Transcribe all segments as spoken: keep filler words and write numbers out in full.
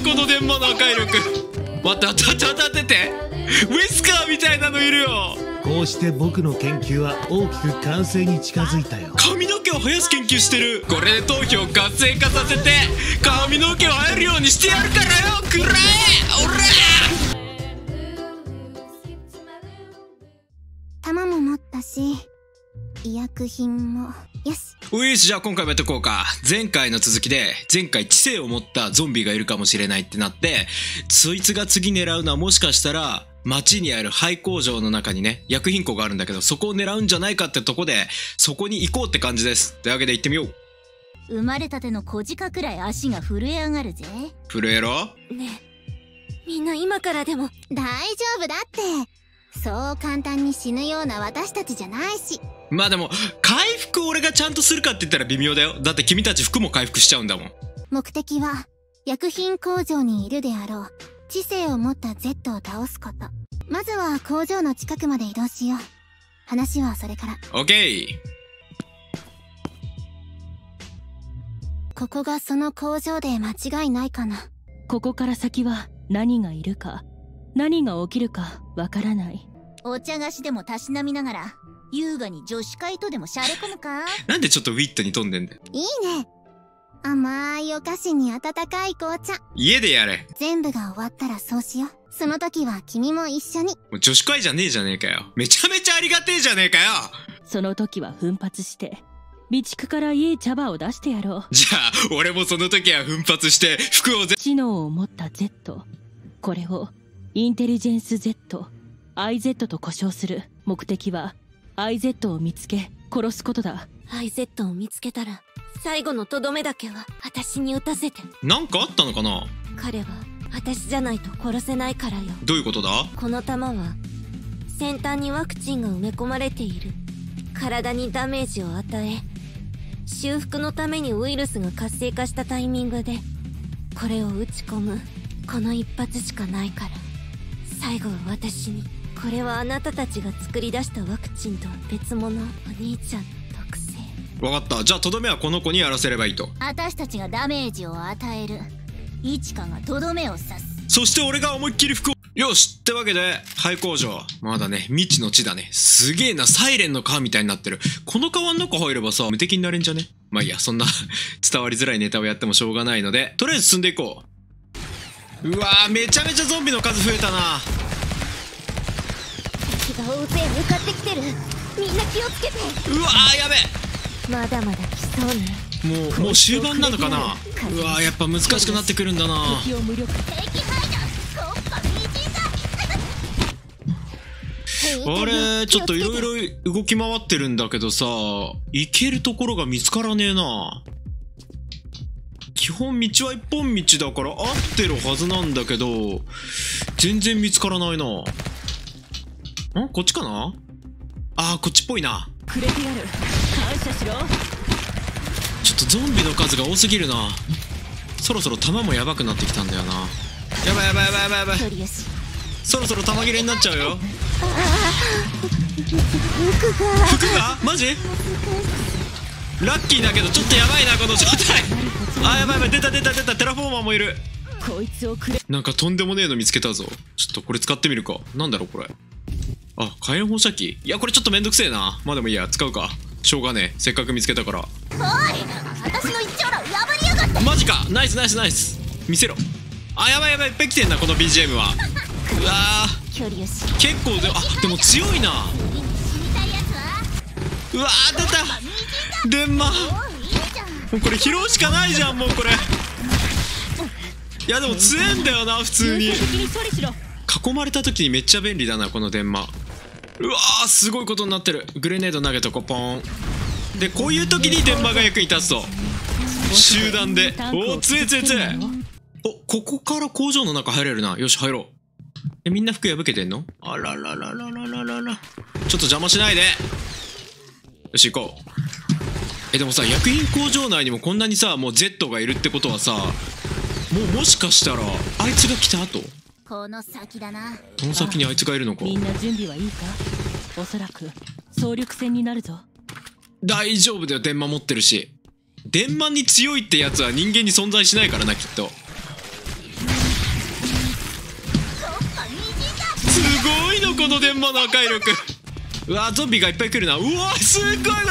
この電話の破壊力。待って待って待って待ってて、ウェスカーみたいなのいるよ。 こうして僕の研究は大きく完成に近づいたよ。 髪の毛を生やす研究してる。これで頭皮を活性化させて髪の毛を生えるようにしてやるからよ。くらえおら弾も持ったし医薬品もよし。 ういし、じゃあ今回もやっていこうか。前回の続きで、前回知性を持ったゾンビがいるかもしれないってなって、そいつが次狙うのはもしかしたら町にある廃工場の中にね、薬品庫があるんだけど、そこを狙うんじゃないかってとこで、そこに行こうって感じです。というわけで行ってみよう。 生まれたての小鹿くらい足が震え上がるぜ。 震えろ。 ねえ、みんな今からでも。 大丈夫だって。そう簡単に死ぬような私たちじゃないし。 まあでも回復俺がちゃんとするかって言ったら微妙だよ。だって君たち服も回復しちゃうんだもん。 目的は薬品工場にいるであろう知性を持った Z を倒すこと。まずは工場の近くまで移動しよう。話はそれから。 オッケー。 ここがその工場で間違いないかな。 ここから先は何がいるか何が起きるかわからない。 お茶菓子でもたしなみながら優雅に女子会とでもしゃれ込むか。 なんでちょっとウィットに飛んでんだよ。 いいね。甘いお菓子に温かい紅茶。 家でやれ。 全部が終わったらそうしよう。その時は君も一緒に。 もう女子会じゃねえじゃねえかよ。めちゃめちゃありがてえじゃねえかよ。 その時は奮発して備蓄からいい茶葉を出してやろう。 じゃあ俺もその時は奮発して服をぜ。 知能を持った Z、 これをインテリジェンス Z、 アイゼット と呼称する。目的は アイゼット を見つけ殺すことだ。 アイゼット を見つけたら最後のとどめだけは私に撃たせて。 なんかあったのかな。 彼は私じゃないと殺せないからよ。 どういうことだ。 この弾は先端にワクチンが埋め込まれている。体にダメージを与え修復のためにウイルスが活性化したタイミングでこれを打ち込む。この一発しかないから最後は私に。これはあなたたちが作り出したワクチンとは別物。お兄ちゃんの特性。 わかった。じゃあとどめはこの子にやらせればいいと。 私たちがダメージを与える。イチカがとどめを刺す。 そして俺が思いっきり服を。よしってわけで廃工場まだね未知の地だね。すげえな。サイレンの川みたいになってる。この川の中入ればさ無敵になれんじゃね。まあいいや、そんな伝わりづらいネタをやってもしょうがないのでとりあえず進んでいこう。うわーめちゃめちゃゾンビの数増えたな。 敵が大勢向かってきてる。みんな気をつけて。 うわーやべえ。 まだまだ来そうね。 もうもう終盤なのかな。うわーやっぱ難しくなってくるんだな。 敵を無力。 あれちょっといろいろ動き回ってるんだけどさ、行けるところが見つからねえな。基本道は一本道だから合ってるはずなんだけど全然見つからないな。んこっちかな。あーこっちっぽいな。 くれてやる。感謝しろ。 ちょっとゾンビの数が多すぎるな。そろそろ弾もやばくなってきたんだよな。やばいやばいやばいやばいやばい。そろそろ弾切れになっちゃうよ。服がマジラッキーだけどちょっとやばいなこの状態。あーやばいやばい。出た出た出た。テラフォーマーもいる。 こいつをくれ。 なんかとんでもねえの見つけたぞ。ちょっとこれ使ってみるか。なんだろうこれ。あ、火炎放射器。いやこれちょっとめんどくせえな。まあでもいいや使うか。しょうがねえ。せっかく見つけたから。 おい私の一丁羅を破りやがって。 マジか。ナイスナイスナイス。見せろ。あやばいやばい。いっぱい来てんなこの ビージーエム は。うわー距離よし。 結構であでも強いな。うわー出た電マ。もうこれ拾うしかないじゃんもうこれ。いやでも強えんだよな普通に。囲まれた時にめっちゃ便利だなこの電マ。うわーすごいことになってる。グレネード投げとこポーンでこういう時に電マが役に立つと。集団でおお強え強え強え。おここから工場の中入れるな。よし入ろう。えみんな服破けてんの。あらららららららら。ちょっと邪魔しないで。よし行こう。えでもさ薬品工場内にもこんなにさもう Z がいるってことはさもうもしかしたらあいつが来た後。 この先だな。 この先にあいつがいるのか。 みんな準備はいいか。おそらく総力戦になるぞ。 大丈夫だよ電マ持ってるし。電マに強いってやつは人間に存在しないからなきっと。 もの破壊力。うわゾンビがいっぱい来るな。うわすっごいこれ。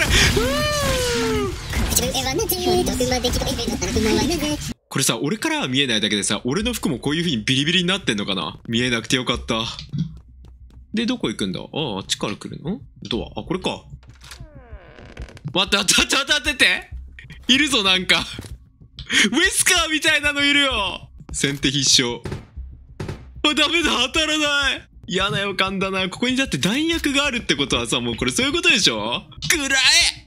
これさ俺からは見えないだけでさ、俺の服もこういう風にビリビリになってんのかな。見えなくてよかった。でどこ行くんだ。あああっちから来るの。ドア、あこれか。待って待って待って待ってているぞなんかウェスカーみたいなのいるよ。先手必勝。あダメだ当たらない。嫌な予感だな。ここにだって弾薬があるってことはさ、もうこれそういうことでしょ。くらえ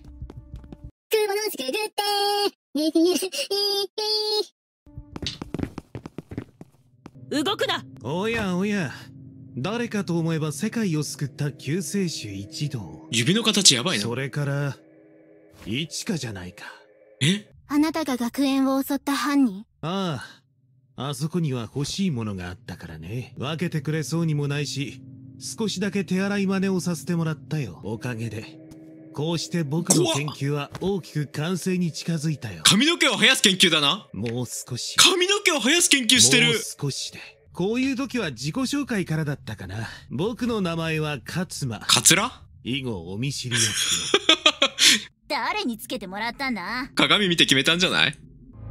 動くな。 おやおや、誰かと思えば世界を救った救世主一同。 指の形やばいな。 それから一華じゃないか。 え、 あなたが学園を襲った犯人？ ああ、あそこには欲しいものがあったからね。分けてくれそうにもないし、少しだけ手洗い真似をさせてもらったよ。おかげでこうして僕の研究は大きく完成に近づいたよ。 髪の毛を生やす研究だな。 もう少し。 髪の毛を生やす研究してる。 もう少しで。こういう時は自己紹介からだったかな。僕の名前は勝間。 カツラ？ 以後お見知りおきを。 誰につけてもらったんだ。 鏡見て決めたんじゃない？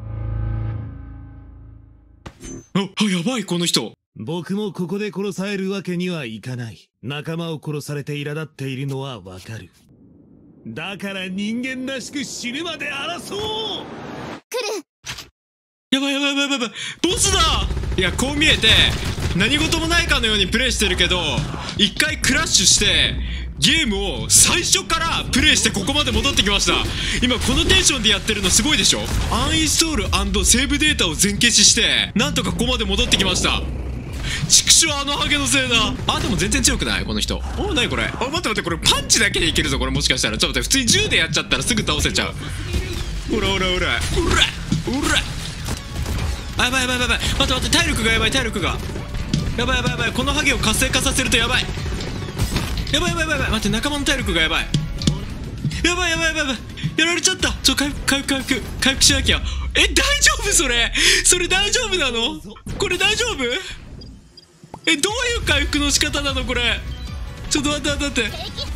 あ、あやばいこの人。 僕もここで殺されるわけにはいかない。仲間を殺されて苛立っているのはわかる。だから人間らしく死ぬまで争おう。 来る。 やばいやばいやばいやばい、ボスだ。いやこう見えて何事もないかのようにプレイしてるけど、一回クラッシュしてゲームを最初からプレイしてここまで戻ってきました。今このテンションでやってるのすごいでしょ。アンインストール&セーブデータを全消ししてなんとかここまで戻ってきました。畜生あのハゲのせいだ。あでも全然強くないこの人。おなにこれ。あ待って待って、これパンチだけでいけるぞこれ。もしかしたらちょっと待って、普通に銃でやっちゃったらすぐ倒せちゃう。ほらほらほらほらほら。あやばいやばいやばい、待って待って、体力がやばい体力がやばいやばいやばい。このハゲを活性化させるとやばいやばいやばいやばいやばい。待って仲間の体力がやばいやばいやばいやばいやばい。やられちゃった。ちょ回復回復回復回復しなきゃ。え大丈夫それそれ大丈夫なのこれ。大丈夫？えどういう回復の仕方なのこれ。ちょっと待って待って待って、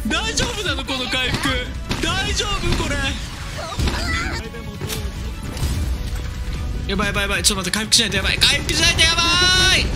大丈夫なのこの回復。大丈夫これ。やばいやばいやばい、ちょっと待って回復しないとやばい。回復しないとやばい。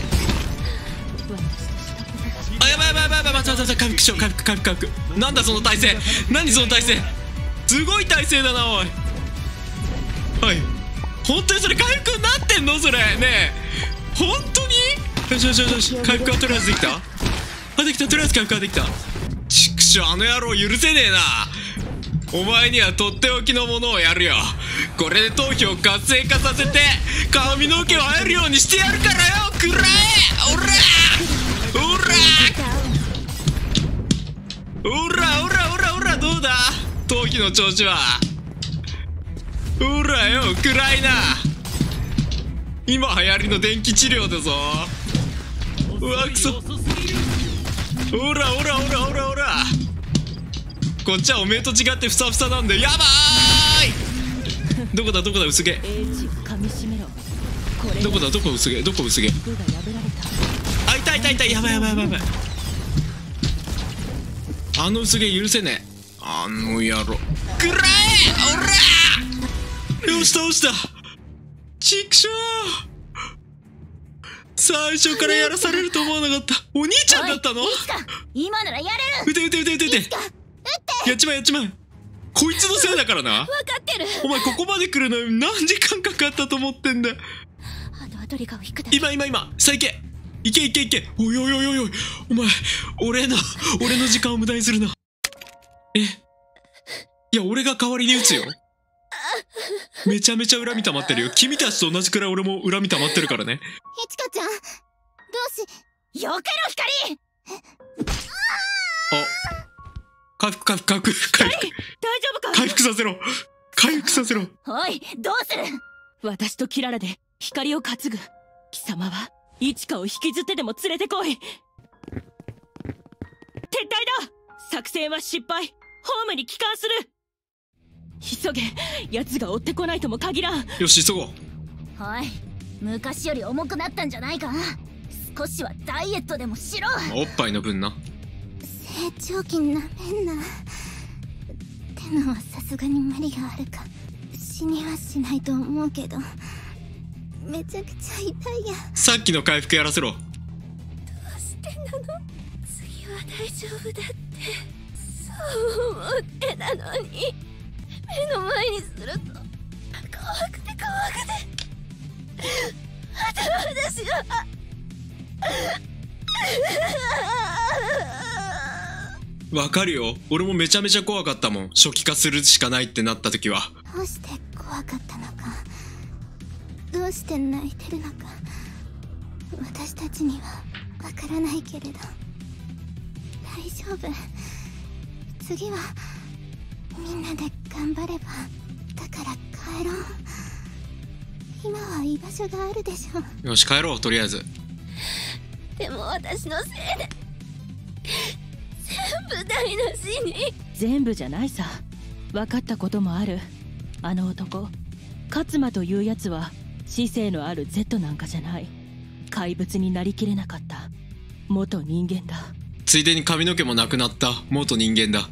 あやばいやばいやばいやばい、待って待って回復しよう。回復回復回復。なんだその体勢。何その体勢。すごい体勢だなおい。はい本当にそれ回復になってんのそれ。ねえ本当に。よしよしよしよし、回復はとりあえずできた。あできた、とりあえず回復はできた。畜生あの野郎許せねえな。お前にはとっておきのものをやるよ。これで頭皮を活性化させて髪の毛を生えるようにしてやるからよ。くらえおらおらおらおらおらおら。どうだ頭皮の調子は。おらよ暗いな。今流行りの電気治療だぞ。うわくそ。おらおらおらおらおら。こっちはおめえと違ってふさふさなんでやばーい。どこだどこだ薄毛。どこだどこ薄毛どこ薄毛。あ痛い痛い痛い。やばいやばいやばいやばい。あの薄毛許せねえ。あの野郎くらえおら。よし倒した。ちくしょう最初からやらされると思わなかった。お兄ちゃんだったの。 今ならやれる。 撃て撃て撃て撃て撃て。やっちまえやっちまえ。こいつのせいだからな。 分かってる。 お前ここまで来るのに何時間かかったと思ってんだ。 あとはトリガーを引くだけ。 今今今さあ行け行け行け行け。おいおいおいおいおい、お前俺の俺の時間を無駄にするな。えいや俺が代わりに撃つよ。めちゃめちゃ恨み溜まってるよ。君たちと同じくらい俺も恨み溜まってるからね。 いちかちゃんどうし。 よけろ光。 あ回復回復回復回復。 大丈夫か。 回復させろ回復させろ。 おいどうする。 私とキララで光を担ぐ。貴様はイチカを引きずってでも連れてこい。撤退だ。作戦は失敗。ホームに帰還する。急げ。奴が追ってこないとも限らん。 よし急ごう。 おい昔より重くなったんじゃないか。少しはダイエットでもしろ。 おっぱいの分な。 成長期なめんな。手のはさすがに無理があるか。死にはしないと思うけど、めちゃくちゃ痛いや。 さっきの回復やらせろ。 どうしてなの？次は大丈夫だってそう思ってたのに、目の前にすると怖くて怖くて、あと私はわかるよ。俺もめちゃめちゃ怖かったもん。初期化するしかないってなった時は。 どうして怖かったのか、どうして泣いてるのか、私たちにはわからないけれど、大丈夫。次はみんなで頑張れば。だから帰ろう。今は居場所があるでしょ。 よし帰ろう、とりあえず。 でも私のせいで全部台無しに。 全部じゃないさ。分かったこともある。あの男勝間というやつは知性のある Z なんかじゃない。怪物になりきれなかった元人間だ。 ついでに髪の毛もなくなった元人間だ。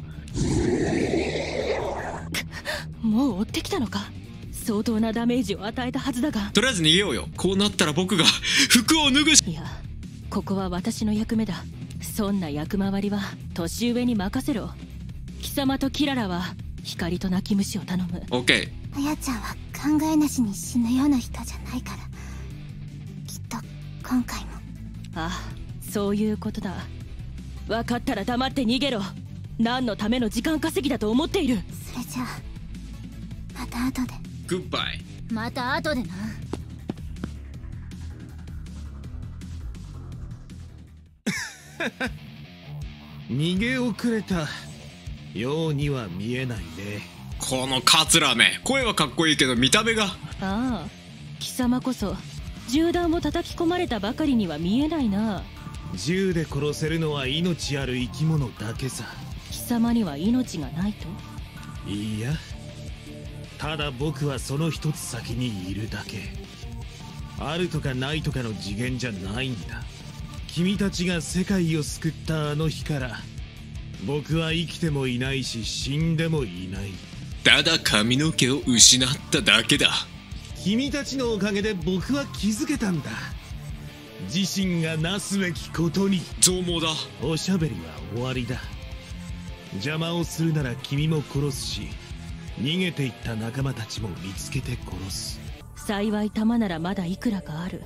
もう追ってきたのか。相当なダメージを与えたはずだが。 とりあえず逃げようよ。こうなったら僕が服を脱ぐし。 いや、ここは私の役目だ。そんな役回りは年上に任せろ。貴様とキララは光と泣き虫を頼む。 オッケあやちゃんは考えなしに死ぬような人じゃないから、きっと今回も。 ああ、そういうことだ。分かったら黙って逃げろ。何のための時間稼ぎだと思っている。 それじゃあまた後で。 ー。グッバイ。 また後でな。 逃げ遅れたようには見えないね。 このカツラめ。声はかっこいいけど見た目が。 ああ、貴様こそ銃弾を叩き込まれたばかりには見えないな。 銃で殺せるのは命ある生き物だけさ。 貴様には命がないと？ いいや、ただ僕はその一つ先にいるだけ。あるとかないとかの次元じゃないんだ。君たちが世界を救ったあの日から僕は生きてもいないし死んでもいない。 ただ髪の毛を失っただけだ。 君たちのおかげで僕は気づけたんだ。自身がなすべきことに。 増毛だ。 おしゃべりは終わりだ。邪魔をするなら君も殺すし、逃げていった仲間たちも見つけて殺す。 幸い弾ならまだいくらかある。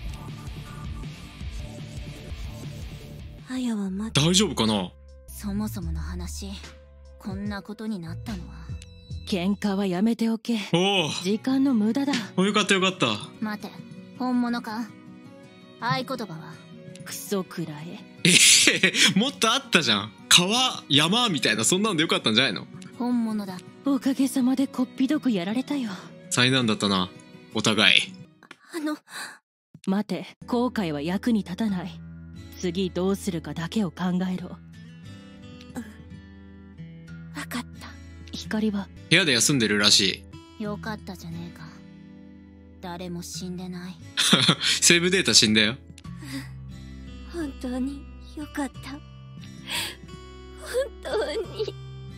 あやはま大丈夫かな。 そもそもの話、こんなことになったのは。 喧嘩はやめておけ。 おお。 時間の無駄だ。 お、よかったよかった。 待て、本物か？合言葉はクソくらえ。 えへへ、もっとあったじゃん。川、山みたいな、そんなんでよかったんじゃないの。 本物だ。 おかげさまでこっぴどくやられたよ。 災難だったな、お互い。 あの待て、後悔は役に立たない。次どうするかだけを考えろ。 わかった。 光は部屋で休んでるらしい。 よかったじゃねえか。誰も死んでない。 セーブデータ死んだよ。 本当によかった。本当に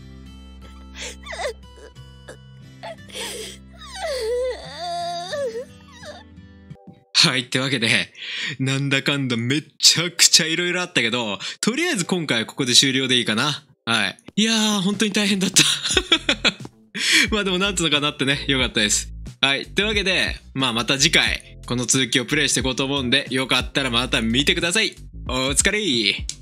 はい、ってわけで、なんだかんだめちゃくちゃいろいろあったけど、とりあえず今回はここで終了でいいかな。はい。いやー、本当に大変だった。まあでもなんとかなってね、よかったです。はい。というわけで、まあまた次回、この続きをプレイしていこうと思うんで、よかったらまた見てください。お疲れー。